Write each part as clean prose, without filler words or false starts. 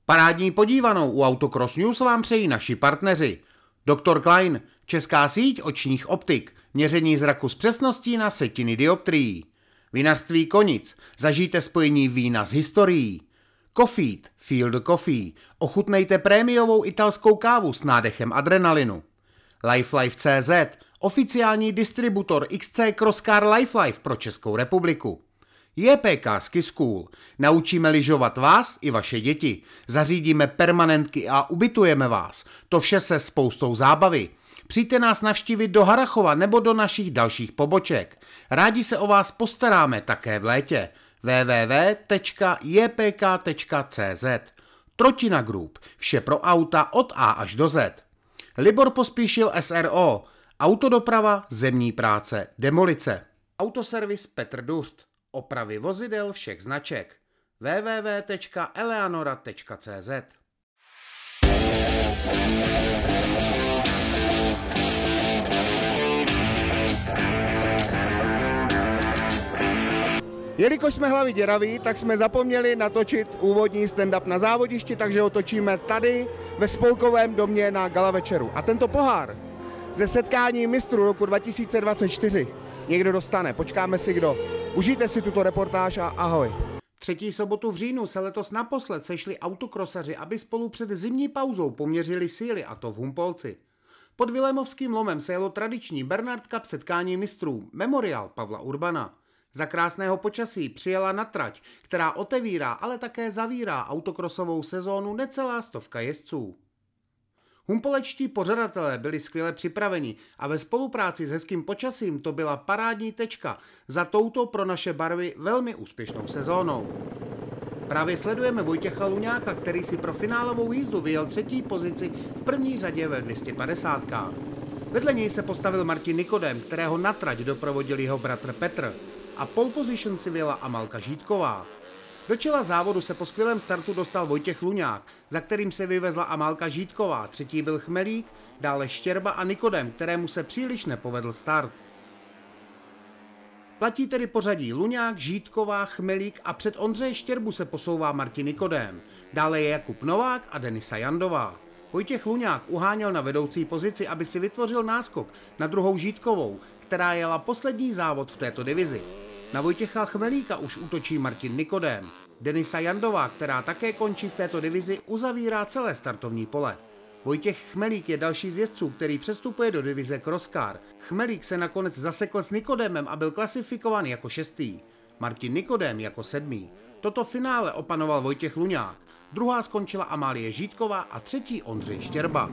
Parádní podívanou u Autocross News vám přejí naši partneři. Dr. Klein, česká síť očních optik, měření zraku s přesností na setiny dioptrií. Vinařství Konic, zažijte spojení vína s historií. Coffeet, Feel the Coffee, ochutnejte prémiovou italskou kávu s nádechem adrenalinu. LifeLife.cz, oficiální distributor XC Crosscar LifeLife pro Českou republiku. JPK Ski School, naučíme lyžovat vás i vaše děti, zařídíme permanentky a ubytujeme vás, to vše se spoustou zábavy. Přijďte nás navštívit do Harrachova nebo do našich dalších poboček. Rádi se o vás postaráme také v létě. www.jpk.cz. Trotina Group, vše pro auta od A až do Z. Libor Pospíšil SRO, autodoprava, zemní práce, demolice. Autoservis Petr Duřt, opravy vozidel všech značek. www.eleanora.cz. Jelikož jsme hlavy děraví, tak jsme zapomněli natočit úvodní stand-up na závodišti, takže ho točíme tady ve Spolkovém domě na gala večeru. A tento pohár ze setkání mistrů roku 2024 někdo dostane. Počkáme si kdo. Užijte si tuto reportáž a ahoj. Třetí sobotu v říjnu se letos naposled sešli autokrosaři, aby spolu před zimní pauzou poměřili síly, a to v Humpolci. Pod Vilémovským lomem se jelo tradiční Bernard Cup setkání mistrů, memoriál Pavla Urbana. Za krásného počasí přijela na trať, která otevírá, ale také zavírá autokrosovou sezónu necelá stovka jezdců. Humpolečtí pořadatelé byli skvěle připraveni a ve spolupráci s hezkým počasím to byla parádní tečka za touto pro naše barvy velmi úspěšnou sezónou. Právě sledujeme Vojtěcha Luňáka, který si pro finálovou jízdu vyjel třetí pozici v první řadě ve 250. Vedle něj se postavil Martin Nikodem, kterého na trať doprovodil jeho bratr Petr, a pole position si vyjela Amalka Žítková. Do čela závodu se po skvělém startu dostal Vojtěch Luňák, za kterým se vyvezla Amalka Žítková, třetí byl Chmelík, dále Štěrba a Nikodem, kterému se příliš nepovedl start. Platí tedy pořadí Luňák, Žítková, Chmelík a před Ondřeje Štěrbu se posouvá Martin Nikodem, dále je Jakub Novák a Denisa Jandová. Vojtěch Luňák uháněl na vedoucí pozici, aby si vytvořil náskok na druhou Žítkovou, která jela poslední závod v této divizi. Na Vojtěcha Chmelíka už útočí Martin Nikodem. Denisa Jandová, která také končí v této divizi, uzavírá celé startovní pole. Vojtěch Chmelík je další z jezdců, který přestupuje do divize Crosscar. Chmelík se nakonec zasekl s Nikodemem a byl klasifikován jako 6. Martin Nikodem jako 7. Toto finále opanoval Vojtěch Luňák. Druhá skončila Amálie Žítková a třetí Ondřej Štěrba.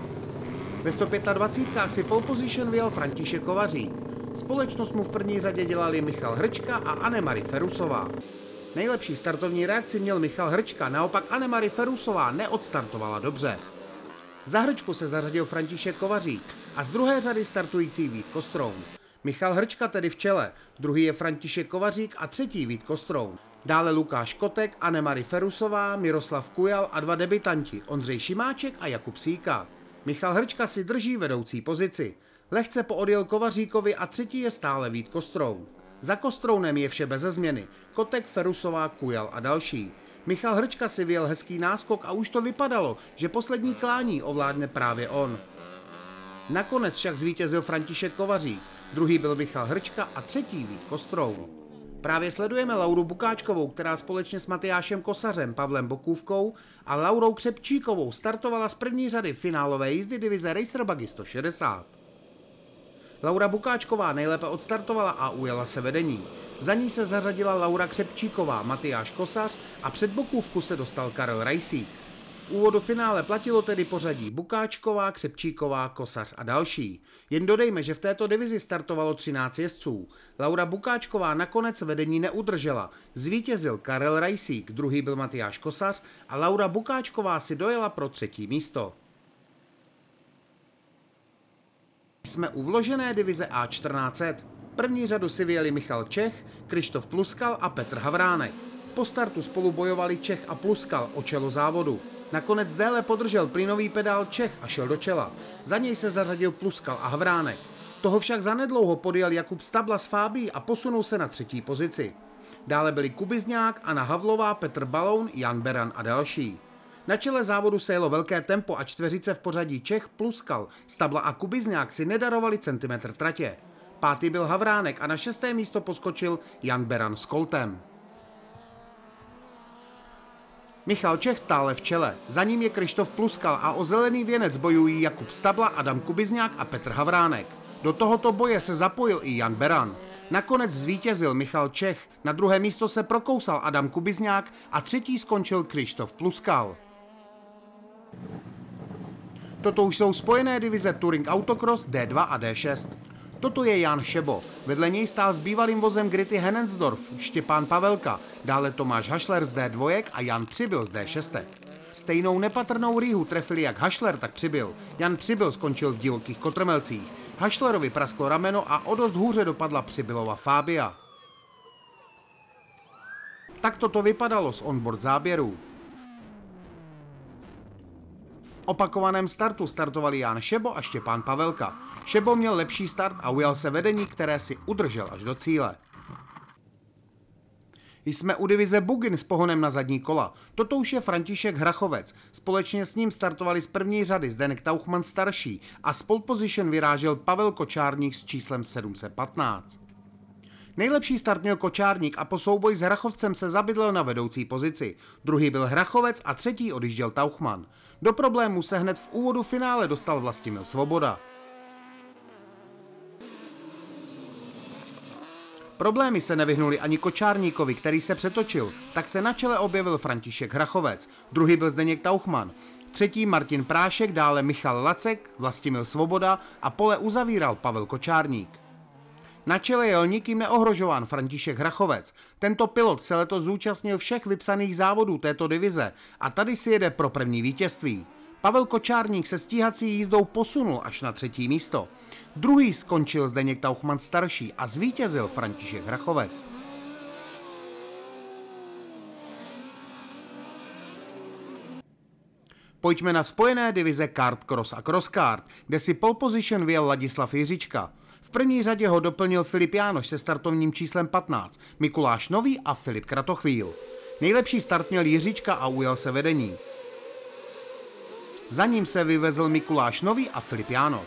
Ve 125 si pole position vyjel František Kovařík. Společnost mu v první řadě dělali Michal Hrčka a Anemarie Ferusová. Nejlepší startovní reakci měl Michal Hrčka, naopak Anemarie Ferusová neodstartovala dobře. Za Hrčku se zařadil František Kovařík a z druhé řady startující Vít Kostroun. Michal Hrčka tedy v čele, druhý je František Kovařík a třetí Vít Kostroun. Dále Lukáš Kotek, Anemarie Ferusová, Miroslav Kujal a dva debutanti, Ondřej Šimáček a Jakub Sýka. Michal Hrčka si drží vedoucí pozici. Lehce poodjel Kovaříkovi a třetí je stále Vít Kostroun. Za Kostrounem je vše beze změny. Kotek, Ferusová, Kujal a další. Michal Hrčka si vyjel hezký náskok a už to vypadalo, že poslední klání ovládne právě on. Nakonec však zvítězil František Kovařík, druhý byl Michal Hrčka a třetí Vít Kostroun. Právě sledujeme Lauru Bukáčkovou, která společně s Matyášem Kosařem, Pavlem Bokůvkou a Laurou Křepčíkovou startovala z první řady finálové jízdy divize Racer Buggy 160. Laura Bukáčková nejlépe odstartovala a ujela se vedení. Za ní se zařadila Laura Křepčíková, Matyáš Kosař a před Bokůvku se dostal Karel Rajsík. V úvodu finále platilo tedy pořadí Bukáčková, Křepčíková, Kosař a další. Jen dodejme, že v této divizi startovalo 13 jezdců. Laura Bukáčková nakonec vedení neudržela. Zvítězil Karel Rajsík, druhý byl Matyáš Kosař a Laura Bukáčková si dojela pro třetí místo. Jsme u vložené divize A1400. První řadu si vyjeli Michal Čech, Krištof Pluskal a Petr Havránek. Po startu spolu bojovali Čech a Pluskal o čelo závodu. Nakonec déle podržel plynový pedál Čech a šel do čela. Za něj se zařadil Pluskal a Havránek. Toho však zanedlouho podjel Jakub Stabla z Fábí a posunul se na třetí pozici. Dále byli Kubizňák, Anna Havlová, Petr Baloun, Jan Beran a další. Na čele závodu se jelo velké tempo a čtveřice v pořadí Čech, Pluskal, Stabla a Kubizňák si nedarovali centimetr tratě. Pátý byl Havránek a na 6. místo poskočil Jan Beran s Coltem. Michal Čech stále v čele, za ním je Krištof Pluskal a o zelený věnec bojují Jakub Stabla, Adam Kubizňák a Petr Havránek. Do tohoto boje se zapojil i Jan Beran. Nakonec zvítězil Michal Čech, na 2. místo se prokousal Adam Kubizňák a 3. skončil Krištof Pluskal. Toto už jsou spojené divize Touring Autocross D2 a D6. Toto je Jan Šebo, vedle něj stál s bývalým vozem Gritty Henensdorf Štěpán Pavelka, dále Tomáš Hašler z D2 a Jan Přibyl z D6. Stejnou nepatrnou rýhu trefili jak Hašler, tak Přibyl. Jan Přibyl skončil v divokých kotrmelcích. Hašlerovi prasklo rameno a o dost hůře dopadla Přibylova Fabia. Tak toto vypadalo z onboard záběrů. V opakovaném startu startovali Jan Šebo a Štěpán Pavelka. Šebo měl lepší start a ujal se vedení, které si udržel až do cíle. Jsme u divize Bugin s pohonem na zadní kola. Toto už je František Hrachovec. Společně s ním startovali z první řady Zdeněk Tauchman starší a z pole position vyrážel Pavel Kočárník s číslem 715. Nejlepší start měl Kočárník a po souboji s Hrachovcem se zabydlel na vedoucí pozici. Druhý byl Hrachovec a 3. odjížděl Tauchman. Do problémů se hned v úvodu finále dostal Vlastimil Svoboda. Problémy se nevyhnuli ani Kočárníkovi, který se přetočil, tak se na čele objevil František Hrachovec. Druhý byl Zdeněk Tauchman. 3. Martin Prášek, dále Michal Lacek, Vlastimil Svoboda a pole uzavíral Pavel Kočárník. Na čele jel nikým neohrožován František Hrachovec. Tento pilot se letos zúčastnil všech vypsaných závodů této divize a tady si jede pro první vítězství. Pavel Kočárník se stíhací jízdou posunul až na 3. místo. Druhý skončil Zdeněk Tauchman starší a zvítězil František Hrachovec. Pojďme na spojené divize Kart Cross a Cross Kart, kde si pole position vyjel Ladislav Jiřička. V první řadě ho doplnil Filip Jánoš se startovním číslem 15, Mikuláš Nový a Filip Kratochvíl. Nejlepší start měl Jiřička a ujel se vedení. Za ním se vyvezl Mikuláš Nový a Filip Jánoš.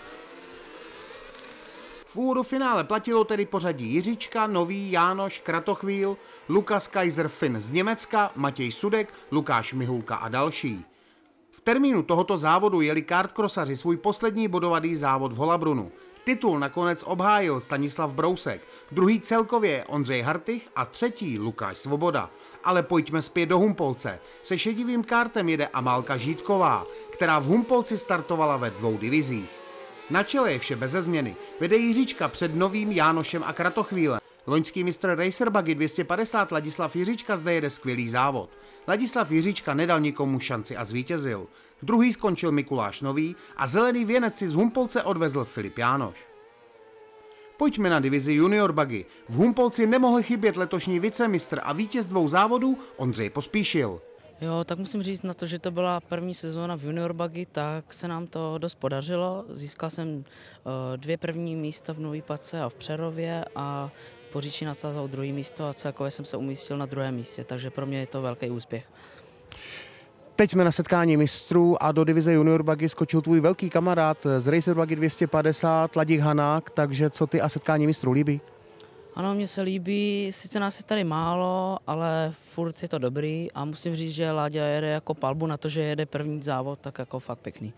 V úvodu finále platilo tedy pořadí Jiřička, Nový, Jánoš, Kratochvíl, Lukas Kaiser Finn z Německa, Matěj Sudek, Lukáš Mihulka a další. V termínu tohoto závodu jeli kartkrosaři svůj poslední bodovadý závod v Holabrunu. Titul nakonec obhájil Stanislav Brousek, druhý celkově je Ondřej Hartych a 3. Lukáš Svoboda. Ale pojďme zpět do Humpolce. Se šedivým kartem jede Amálka Žítková, která v Humpolci startovala ve 2 divizích. Na čele je vše beze změny. Vede Jiříčka před Novým, Jánošem a Kratochvílem. Loňský mistr Racer Buggy 250 Ladislav Jiříčka zde jede skvělý závod. Ladislav Jiříčka nedal nikomu šanci a zvítězil. Druhý skončil Mikuláš Nový a zelený věnec si z Humpolce odvezl Filip Jánoš. Pojďme na divizi Junior Buggy. V Humpolci nemohl chybět letošní vicemistr a vítěz 2 závodů Ondřej Pospíšil. Jo, tak musím říct na to, že to byla první sezóna v Junior Buggy, tak se nám to dost podařilo. Získal jsem 2 první místa v Nový Pace a v Přerově a Poříčí nad Sázavou 2. místo a celkově jsem se umístil na 2. místě, takže pro mě je to velký úspěch. Teď jsme na setkání mistrů a do divize Junior Buggy skočil tvůj velký kamarád z Racer Buggy 250, Ladík Hanák, takže co ty a setkání mistrů líbí? Ano, mně se líbí, sice nás je tady málo, ale furt je to dobrý a musím říct, že Láďa jede jako palbu na to, že jede první závod, tak jako fakt pěkný.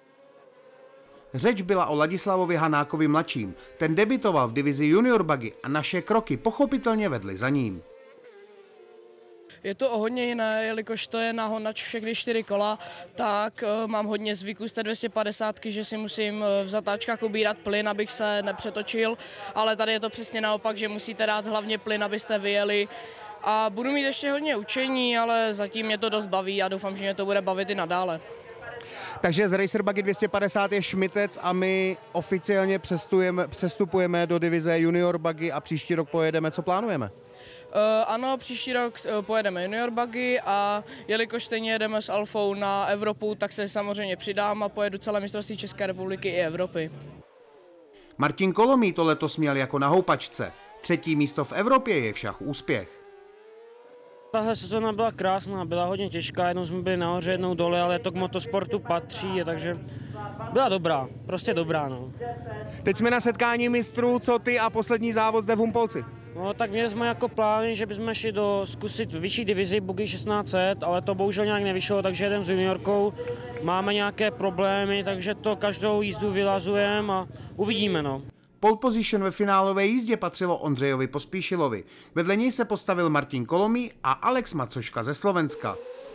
Řeč byla o Ladislavovi Hanákovi mladším. Ten debitoval v divizi Junior Buggy a naše kroky pochopitelně vedly za ním. Je to o hodně jiné, jelikož to je na honač všechny 4 kola, tak mám hodně zvyků z té 250, že si musím v zatáčkách ubírat plyn, abych se nepřetočil, ale tady je to přesně naopak, že musíte dát hlavně plyn, abyste vyjeli. A budu mít ještě hodně učení, ale zatím mě to dost baví a doufám, že mě to bude bavit i nadále. Takže z Racer Buggy 250 je Šmitec a my oficiálně přestupujeme do divize Junior Buggy a příští rok pojedeme, co plánujeme? Ano, příští rok pojedeme Junior Buggy a jelikož stejně jedeme s Alfou na Evropu, tak se samozřejmě přidám a pojedu celé mistrovství České republiky i Evropy. Martin Kolomý to letos měl jako na houpačce. 3. místo v Evropě je však úspěch. Tahle sezóna byla krásná, byla hodně těžká, jednou jsme byli nahoře, jednou dole, ale to k motosportu patří, takže byla dobrá, prostě dobrá. No. Teď jsme na setkání mistrů, co ty a poslední závod zde v Humpolci? No, tak měli jsme jako plány, že bychom šli zkusit vyšší divizi Buggy 1600, ale to bohužel nějak nevyšlo, takže jedem s juniorkou. Máme nějaké problémy, takže to každou jízdu vylazujeme a uvidíme. No. Pole position ve finálové jízdě patřilo Ondřejovi Pospíšilovi. Vedle něj se postavil Martin Kolomý a Alex Macoška ze Slovenska.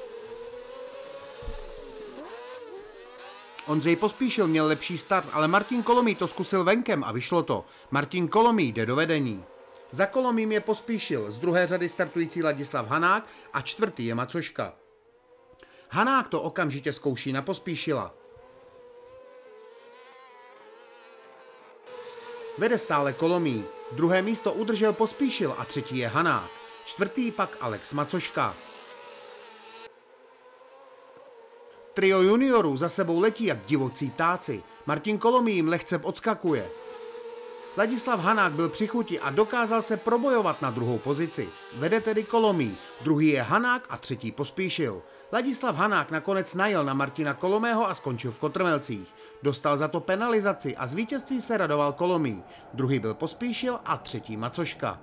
Ondřej Pospíšil měl lepší start, ale Martin Kolomý to zkusil venkem a vyšlo to. Martin Kolomý jde do vedení. Za Kolomým je Pospíšil, z druhé řady startující Ladislav Hanák a čtvrtý je Macoška. Hanák to okamžitě zkouší na Pospíšila. Vede stále Kolomý. Druhé místo udržel Pospíšil a třetí je Hanák. Čtvrtý pak Alex Macoška. Trio juniorů za sebou letí jak divocí ptáci. Martin Kolomý jim lehce odskakuje. Ladislav Hanák byl při chuti a dokázal se probojovat na druhou pozici. Vede tedy Kolomý, druhý je Hanák a třetí Pospíšil. Ladislav Hanák nakonec najel na Martina Kolomého a skončil v Kotrmelcích. Dostal za to penalizaci a z vítězství se radoval Kolomý. Druhý byl Pospíšil a třetí Macoška.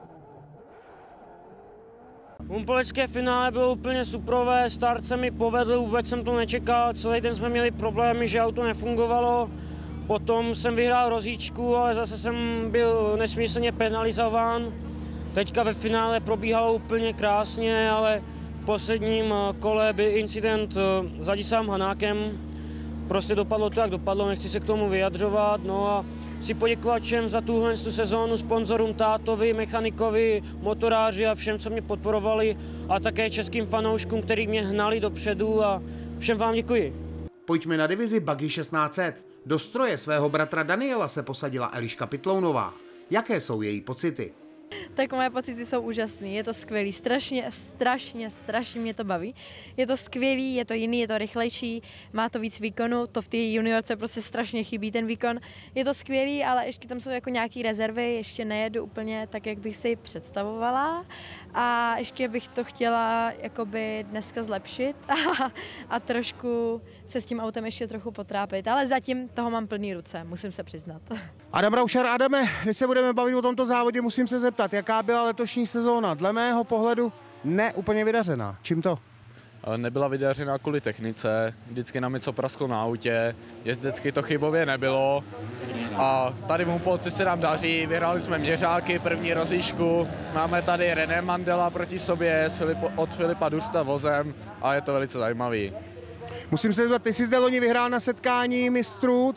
Humpolecké finále bylo úplně superové, start se mi povedl, vůbec jsem to nečekal, celý den jsme měli problémy, že auto nefungovalo. Potom jsem vyhrál rozjíčku, ale zase jsem byl nesmyslně penalizován. Teďka ve finále probíhalo úplně krásně, ale v posledním kole byl incident s Ladislavem Hanákem. Prostě dopadlo to, jak dopadlo, nechci se k tomu vyjadřovat. No a chci poděkovat všem za tuhle sezónu, sponzorům, tátovi, mechanikovi, motoráři a všem, co mě podporovali, a také českým fanouškům, kteří mě hnali dopředu, a všem vám děkuji. Pojďme na divizi Buggy 1600. Do stroje svého bratra Daniela se posadila Eliška Pytlounová. Jaké jsou její pocity? Tak moje pocity jsou úžasné, je to skvělý, strašně mě to baví. Je to skvělý, je to jiný, je to rychlejší, má to víc výkonu, to v té juniorce prostě strašně chybí ten výkon. Je to skvělý, ale ještě tam jsou jako nějaké rezervy, ještě nejedu úplně tak, jak bych si představovala, a ještě bych to chtěla jakoby dneska zlepšit a trošku se s tím autem ještě trochu potrápit, ale zatím toho mám plný ruce, musím se přiznat. Adam Raušer, Adame, když se budeme bavit o tomto závodě, musím se zeptat, jaká byla letošní sezóna? Dle mého pohledu ne úplně vydařená. Čím to? Nebyla vydařená kvůli technice, vždycky nám něco prasklo na autě, jezdecky to chybově nebylo. A tady v Humpolci se nám daří, vyhráli jsme měřáky, první rozjížďku, máme tady René Mandela proti sobě od Filipa Dursta vozem a je to velice zajímavý. Musím se zeptat, ty jsi zde loni vyhrál na setkání mistrů,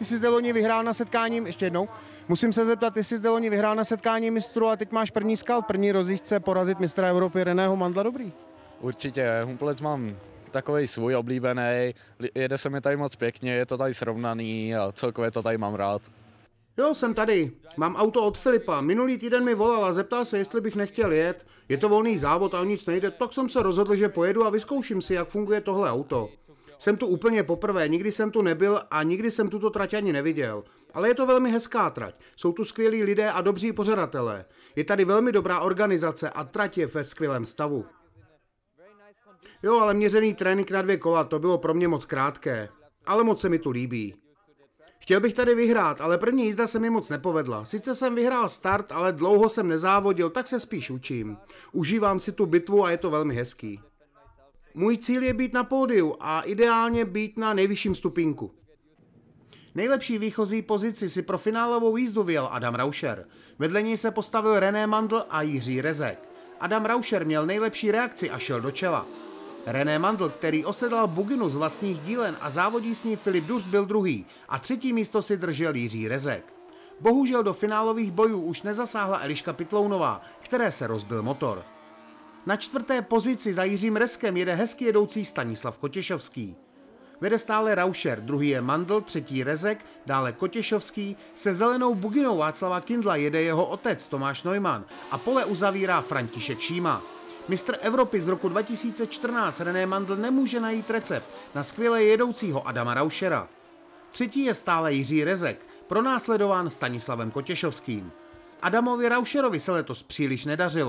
Musím se zeptat, ty jsi zde loni vyhrál na setkání mistrů a teď máš první skal, první rozjížďce porazit mistra Evropy Reného Mandla, dobrý? Určitě, Humpolec mám takový svůj oblíbený, jede se mi tady moc pěkně, je to tady srovnaný a celkově to tady mám rád. Jo, jsem tady. Mám auto od Filipa. Minulý týden mi volal a zeptal se, jestli bych nechtěl jet. Je to volný závod a o nic nejde, tak jsem se rozhodl, že pojedu a vyzkouším si, jak funguje tohle auto. Jsem tu úplně poprvé, nikdy jsem tu nebyl a nikdy jsem tuto trať ani neviděl. Ale je to velmi hezká trať. Jsou tu skvělí lidé a dobří pořadatelé. Je tady velmi dobrá organizace a trať je ve skvělém stavu. Jo, ale měřený trénink na 2 kola, to bylo pro mě moc krátké. Ale moc se mi tu líbí. Chtěl bych tady vyhrát, ale první jízda se mi moc nepovedla. Sice jsem vyhrál start, ale dlouho jsem nezávodil, tak se spíš učím. Užívám si tu bitvu a je to velmi hezký. Můj cíl je být na pódiu a ideálně být na nejvyšším stupínku. Nejlepší výchozí pozici si pro finálovou jízdu vyjel Adam Raušer. Vedle něj se postavil René Mandl a Jiří Rezek. Adam Raušer měl nejlepší reakci a šel do čela. René Mandl, který osedlal buginu z vlastních dílen a závodí s ní Filip Durst, byl druhý a třetí místo si držel Jiří Rezek. Bohužel do finálových bojů už nezasáhla Eliška Pytlounová, které se rozbil motor. Na 4. pozici za Jiřím Rezkem jede hezky jedoucí Stanislav Kotěšovský. Vede stále Raušer, druhý je Mandl, třetí Rezek, dále Kotěšovský, se zelenou buginou Václava Kindla jede jeho otec Tomáš Neumann a pole uzavírá František Šíma. Mistr Evropy z roku 2014 René Mandl nemůže najít recept na skvěle jedoucího Adama Raušera. Třetí je stále Jiří Rezek, pronásledován Stanislavem Kotěšovským. Adamovi Raušerovi se letos příliš nedařilo.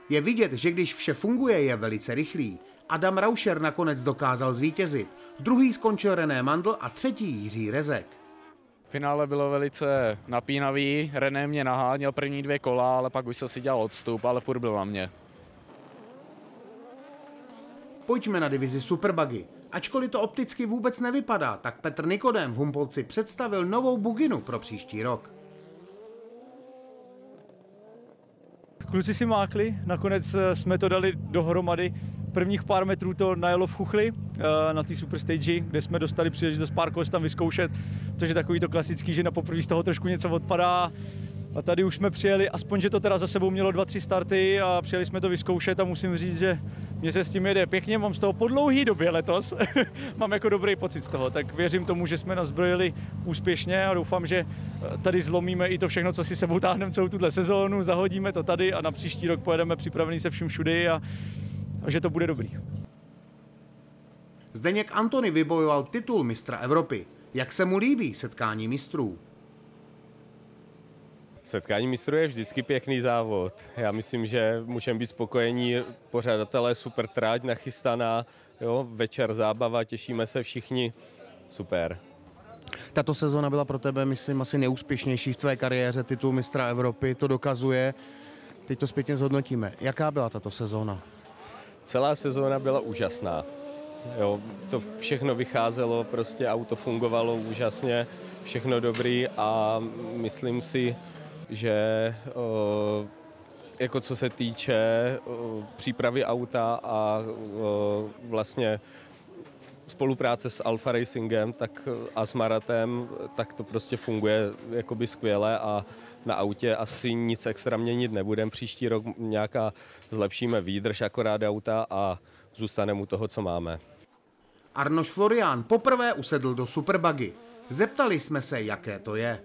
Je vidět, že když vše funguje, je velice rychlý. Adam Rauscher nakonec dokázal zvítězit. Druhý skončil René Mandl a třetí Jiří Rezek. Finále bylo velice napínavý, René mě naháněl první 2 kola, ale pak už se si dělal odstup, ale furt byl na mě. Pojďme na divizi Superbuggy. Ačkoliv to opticky vůbec nevypadá, tak Petr Nikodém v Humpolci představil novou buginu pro příští rok. Kluci si mákli, nakonec jsme to dali dohromady. Prvních pár metrů to najelo v Chuchli na té Superstage, kde jsme dostali příležitost pár kol tam vyzkoušet, což je takový to klasický, že na poprvé z toho trošku něco odpadá. A tady už jsme přijeli, aspoň, že to teda za sebou mělo 2-3 starty a přijeli jsme to vyzkoušet a musím říct, že mě se s tím jede pěkně, mám z toho po dlouhý době letos, mám jako dobrý pocit z toho, tak věřím tomu, že jsme nazbrojili úspěšně a doufám, že tady zlomíme i to všechno, co si sebou táhneme celou tuhle sezónu, zahodíme to tady a na příští rok pojedeme připravený se vším všudy a že to bude dobrý. Zdeněk Antony vybojoval titul mistra Evropy. Jak se mu líbí setkání mistrů? Setkání mistrů je vždycky pěkný závod. Já myslím, že můžeme být spokojení, pořadatelé super trať nachystaná, jo, večer zábava, těšíme se všichni, super. Tato sezóna byla pro tebe, myslím, asi neúspěšnější v tvé kariéře, titul mistra Evropy, to dokazuje. Teď to zpětně zhodnotíme. Jaká byla tato sezóna? Celá sezóna byla úžasná. Jo, to všechno vycházelo, prostě auto fungovalo úžasně, všechno dobrý a myslím si, že jako co se týče přípravy auta a vlastně spolupráce s Alfa Racingem a s Maratem, tak to prostě funguje jakoby skvěle a na autě asi nic extra měnit nebudeme. Příští rok nějaká zlepšíme výdrž akorát auta a zůstaneme u toho, co máme. Arnoš Florián poprvé usedl do Superbuggy. Zeptali jsme se, jaké to je.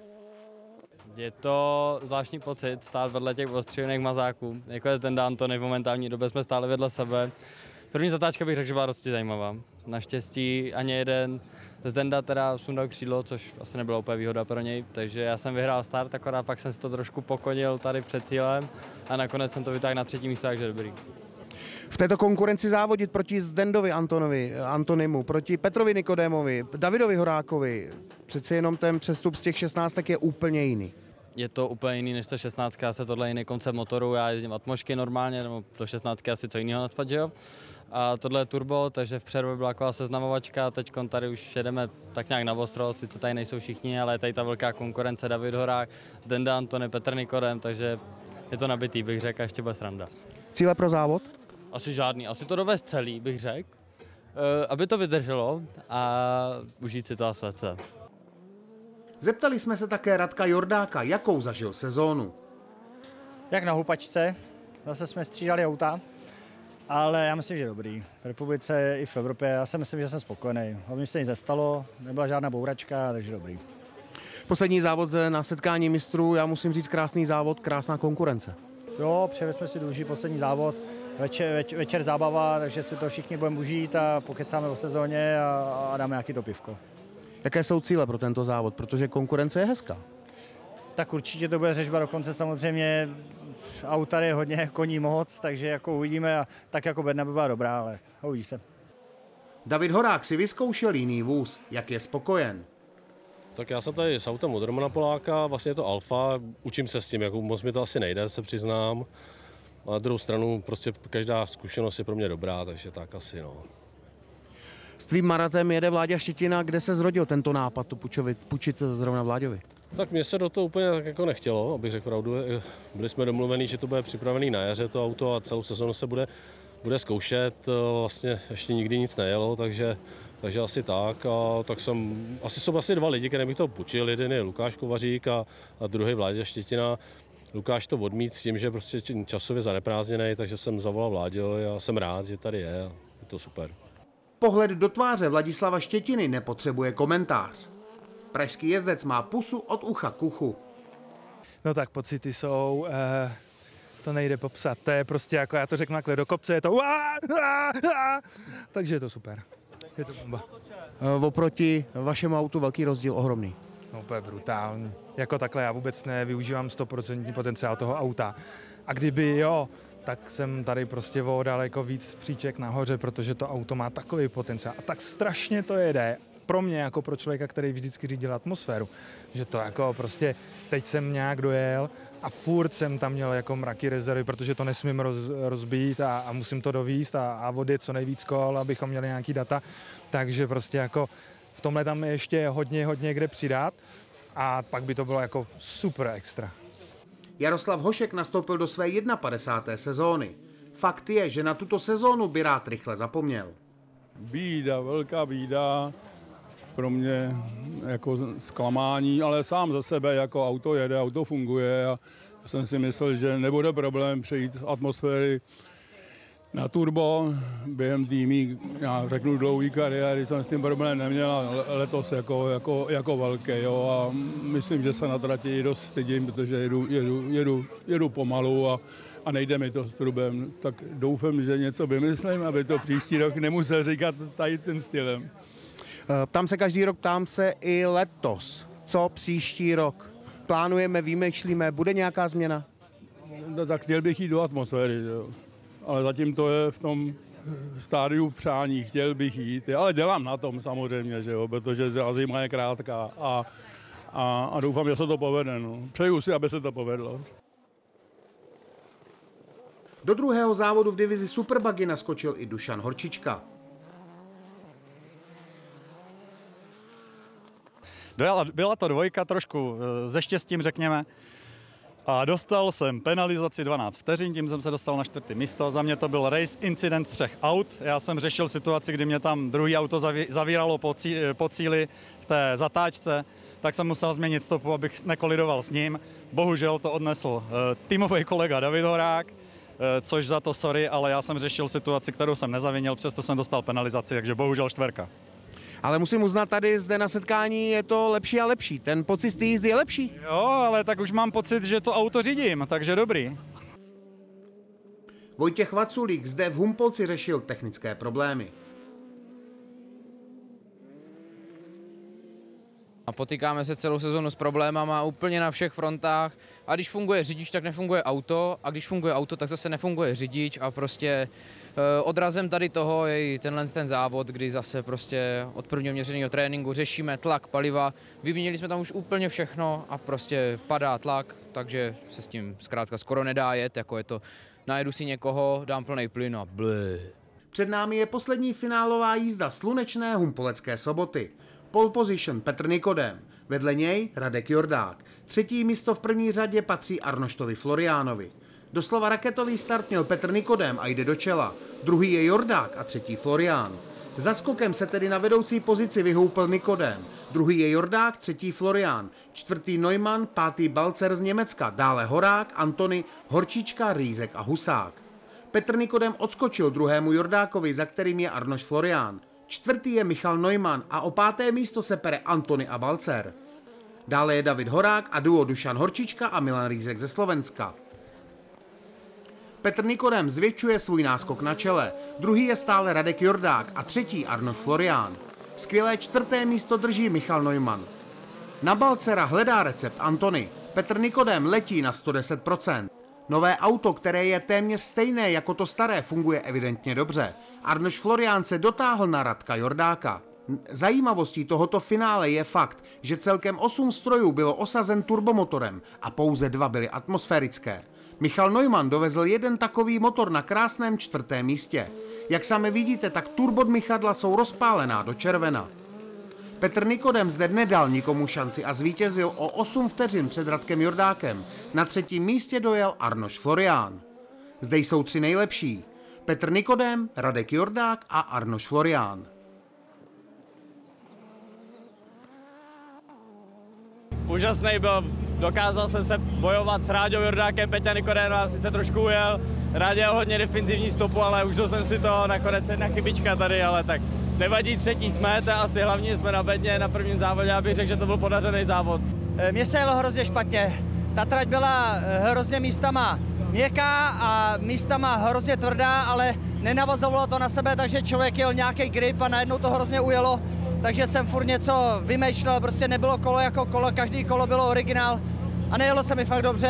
Je to zvláštní pocit stát vedle těch ostřílených mazáků. Jako je ten Antony, v momentální době jsme stále vedle sebe. První zatáčka bych řekl, že byla dosti zajímavá. Naštěstí ani jeden z Denda teda sundal křídlo, což asi nebyla úplně výhoda pro něj, takže já jsem vyhrál start, akorát pak jsem si to trošku pokonil tady před cílem a nakonec jsem to vytáhl na 3. místo, takže dobrý. V této konkurenci závodit proti Zdendovi Antonimu, proti Petrovi Nikodémovi, Davidovi Horákovi, přeci jenom ten přestup z těch 16 je úplně jiný. Je to úplně jiný než to 16, se tohle je jiný koncept motoru, já jezdím atmošky normálně, nebo to 16 asi co jiného nadspat, že jo? A tohle je turbo, takže v přervě byla taková seznamovačka, teď tady už jedeme tak nějak na ostro, sice tady nejsou všichni, ale je tady ta velká konkurence David Horák, Zdenda Antony, Petr Nikodém, takže je to nabitý, bych řekl, a ještě bude sranda. Cíle pro závod? Asi žádný, asi to dovést celý, bych řekl, aby to vydrželo a užít si to a své se. Zeptali jsme se také Radka Jordáka, jakou zažil sezónu. Jak na houpačce, zase jsme střídali auta, ale já myslím, že dobrý. V republice i v Evropě, já si myslím, že jsem spokojený. Hlavně se nic nestalo, nebyla žádná bouračka, takže dobrý. Poslední závod na setkání mistrů, já musím říct krásný závod, krásná konkurence. Jo, přijeli jsme si důležitý poslední závod, večer zábava, takže si to všichni budeme užít a pokecáme o sezóně a dáme nějaký to pivko. Jaké jsou cíle pro tento závod, protože konkurence je hezká? Tak určitě to bude řežba, dokonce samozřejmě auta je hodně, koní moc, takže jako uvidíme a tak jako bedna by byla dobrá, ale uvidí se. David Horák si vyzkoušel jiný vůz, jak je spokojen. Tak já jsem tady s autem od Romana Poláka, vlastně je to Alfa, učím se s tím, jako moc mi to asi nejde, se přiznám. A na druhou stranu prostě každá zkušenost je pro mě dobrá, takže tak asi no. S tvým Maratem jede Vláďa Štětina, kde se zrodil tento nápad to půjčit zrovna Vláďovi? Tak mně se do toho úplně tak jako nechtělo, abych řekl pravdu. Byli jsme domluveni, že to bude připravený na jaře to auto a celou sezonu se bude zkoušet. Vlastně ještě nikdy nic nejelo, takže asi tak. A tak jsou asi 2 lidi, které bych to půjčil. Jeden je Lukáš Kovařík a druhý Vláďa Štětina. Lukáš to odmít s tím, že prostě časově zaneprázdněný, takže jsem zavolal Vláďovi a jsem rád, že tady je a je to super. Pohled do tváře Vladislava Štětiny nepotřebuje komentář. Pražský jezdec má pusu od ucha k uchu. No tak pocity jsou, to nejde popsat, to je prostě jako, já to řeknu takhle do kopce, je to takže je to super, je to bomba. Oproti vašemu autu velký rozdíl, ohromný. No úplně brutální, jako takhle já vůbec nevyužívám 100% potenciál toho auta. A kdyby tak jsem tady prostě o daleko víc příček nahoře, protože to auto má takový potenciál a tak strašně to jede. Pro mě, jako pro člověka, který vždycky řídil atmosféru, že to jako prostě teď jsem nějak dojel a furt jsem tam měl jako mraky rezervy, protože to nesmím rozbít a musím to dovíst a odjet co nejvíc kol, abychom měli nějaký data, takže prostě jako v tomhle tam je ještě hodně kde přidat a pak by to bylo jako super extra. Jaroslav Hošek nastoupil do své 51. sezóny. Fakt je, že na tuto sezónu by rád rychle zapomněl. Bída, velká bída, pro mě jako zklamání, ale sám za sebe, jako auto jede, auto funguje a jsem si myslel, že nebude problém přejít z atmosféry na turbo. Během týmí, já řeknu, dlouhý kariéry jsem s tím problém neměl a letos jako velký. Jo, a myslím, že se na trati dost stydím, protože jedu pomalu a nejde mi to s trubem. Tak doufám, že něco vymyslím, aby to příští rok nemusel říkat tady tím stylem. Ptám se každý rok, ptám se i letos. Co příští rok? Plánujeme, vymýšlíme, bude nějaká změna? No, tak chtěl bych jít do atmosféry, jo. Ale zatím to je v tom stádiu přání, chtěl bych jít, ale dělám na tom samozřejmě, že jo, protože zima je krátká a doufám, že se to povede. No. Přeju si, aby se to povedlo. Do druhého závodu v divizi Superbuggy naskočil i Dušan Horčička. Byla to dvojka trošku se štěstím, řekněme. A dostal jsem penalizaci 12 vteřin, tím jsem se dostal na 4. místo. Za mě to byl race incident 3 aut. Já jsem řešil situaci, kdy mě tam druhý auto zavíralo po cíli v té zatáčce, tak jsem musel změnit stopu, abych nekolidoval s ním. Bohužel to odnesl týmový kolega David Horák, což za to sorry, ale já jsem řešil situaci, kterou jsem nezavinil, přesto jsem dostal penalizaci, takže bohužel 4. Ale musím uznat, tady zde na setkání je to lepší a lepší. Ten pocit z té jízdy je lepší. Jo, ale tak už mám pocit, že to auto řídím, takže dobrý. Vojtěch Vaculík zde v Humpolci řešil technické problémy. A potýkáme se celou sezonu s problémama úplně na všech frontách a když funguje řidič, tak nefunguje auto a když funguje auto, tak zase nefunguje řidič a prostě odrazem tady toho je ten závod, kdy zase prostě od prvního měřeného tréninku řešíme tlak paliva. Vyměnili jsme tam už úplně všechno a prostě padá tlak, takže se s tím zkrátka skoro nedá jet, jako je to najedu si někoho, dám plný plyn a blé. Před námi je poslední finálová jízda slunečné humpolecké soboty. Pole position Petr Nikodém, vedle něj Radek Jordák. 3. místo v první řadě patří Arnoštovi Floriánovi. Doslova raketový start měl Petr Nikodém a jde do čela. Druhý je Jordák a 3. Florián. Za skokem se tedy na vedoucí pozici vyhoupil Nikodém. Druhý je Jordák, 3. Florián. 4. Neumann, 5. Balcer z Německa. Dále Horák, Antony, Horčička, Rýzek a Husák. Petr Nikodém odskočil druhému Jordákovi, za kterým je Arnoš Florián. 4. je Michal Neumann a o 5. místo se pere Antony a Balcer. Dále je David Horák a duo Dušan Horčička a Milan Rýzek ze Slovenska. Petr Nikodém zvětšuje svůj náskok na čele, druhý je stále Radek Jordák a 3. Arnoš Florián. Skvělé 4. místo drží Michal Neumann. Na Balcera hledá recept Antony. Petr Nikodém letí na 110%. Nové auto, které je téměř stejné jako to staré, funguje evidentně dobře. Arnoš Florián se dotáhl na Radka Jordáka. Zajímavostí tohoto finále je fakt, že celkem 8 strojů bylo osazen turbomotorem a pouze 2 byly atmosférické. Michal Neumann dovezl jeden takový motor na krásném 4. místě. Jak sami vidíte, tak turbodmychadla jsou rozpálená do červena. Petr Nikodém zde nedal nikomu šanci a zvítězil o 8 vteřin před Radkem Jordákem. Na 3. místě dojel Arnoš Florián. Zde jsou 3 nejlepší. Petr Nikodém, Radek Jordák a Arnoš Florián. Úžasný byl, dokázal jsem se bojovat s Ráďou Jordákem, Peťa Nikodém sice trošku ujel, Rádě hodně defenzivní stopu, ale užil jsem si to, nakonec jedna chybička tady, ale tak nevadí, 3. jsme, to asi hlavně jsme na bedně na prvním závodě, já bych řekl, že to byl podařený závod. Mně se jelo hrozně špatně, ta trať byla hrozně místama měkká a místama hrozně tvrdá, ale nenavazovalo to na sebe, takže člověk jel nějaký grip a najednou to hrozně ujelo. Takže jsem furt něco vymýšlel, prostě nebylo kolo jako kolo, každý kolo bylo originál a nejelo se mi fakt dobře.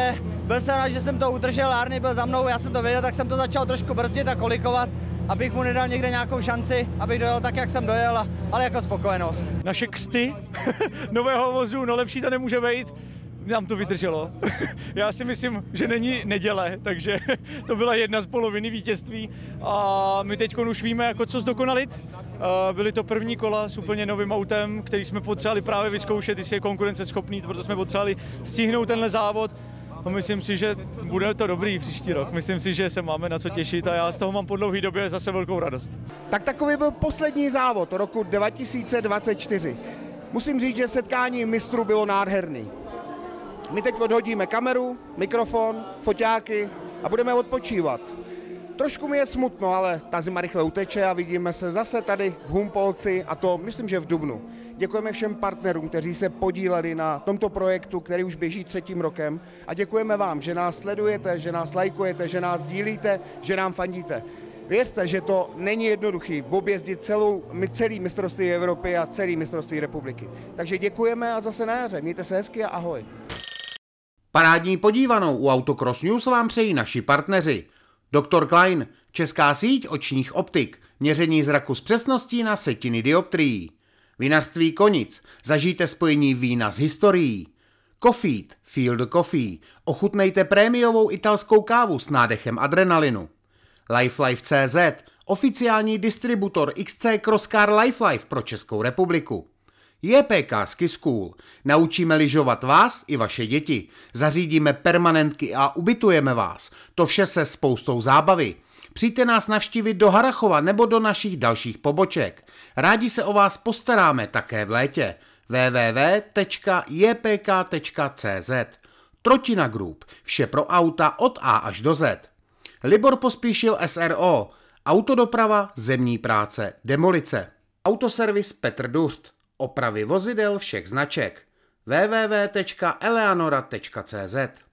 Byl jsem rád, že jsem to udržel, Arny byl za mnou, já jsem to věděl, tak jsem to začal trošku brzdit a kolikovat, abych mu nedal někde nějakou šanci, abych dojel tak, jak jsem dojel, ale jako spokojenost. Naše křty nového vozu, no lepší to nemůže být. Nám to vydrželo. Já si myslím, že není neděle, takže to byla jedna z poloviny vítězství a my teď už víme, jako co zdokonalit. Byly to první kola s úplně novým autem, který jsme potřebovali právě vyzkoušet, jestli je konkurenceschopný, proto jsme potřebovali stihnout tenhle závod. A myslím si, že bude to dobrý příští rok. Myslím si, že se máme na co těšit a já z toho mám po dlouhé době zase velkou radost. Tak takový byl poslední závod roku 2024. Musím říct, že setkání mistrů bylo nádherný. My teď odhodíme kameru, mikrofon, foťáky a budeme odpočívat. Trošku mi je smutno, ale ta zima rychle uteče a vidíme se zase tady v Humpolci a to myslím, že v dubnu. Děkujeme všem partnerům, kteří se podíleli na tomto projektu, který už běží 3. rokem a děkujeme vám, že nás sledujete, že nás lajkujete, že nás dílíte, že nám fandíte. Věřte, že to není jednoduchý objezdit celý mistrovství Evropy a celý mistrovství republiky. Takže děkujeme a zase na jaře. Mějte se hezky a ahoj. Parádní podívanou u Autocross News vám přejí naši partneři. Dr. Klein, česká síť očních optik, měření zraku s přesností na setiny dioptrií. Vinařství Konic, zažijte spojení vína s historií. Coffeet, Feel the Coffee, ochutnejte prémiovou italskou kávu s nádechem adrenalinu. LifeLife.cz, oficiální distributor XC Crosscar LifeLife pro Českou republiku. JPK Ski School. Naučíme lyžovat vás i vaše děti. Zařídíme permanentky a ubytujeme vás. To vše se spoustou zábavy. Přijďte nás navštívit do Harrachova nebo do našich dalších poboček. Rádi se o vás postaráme také v létě. www.jpk.cz. Trotina Group. Vše pro auta od A až do Z. Libor Pospíšil SRO. Autodoprava, zemní práce, demolice. Autoservis Petr Duřt. Opravy vozidel všech značek. www.eleanora.cz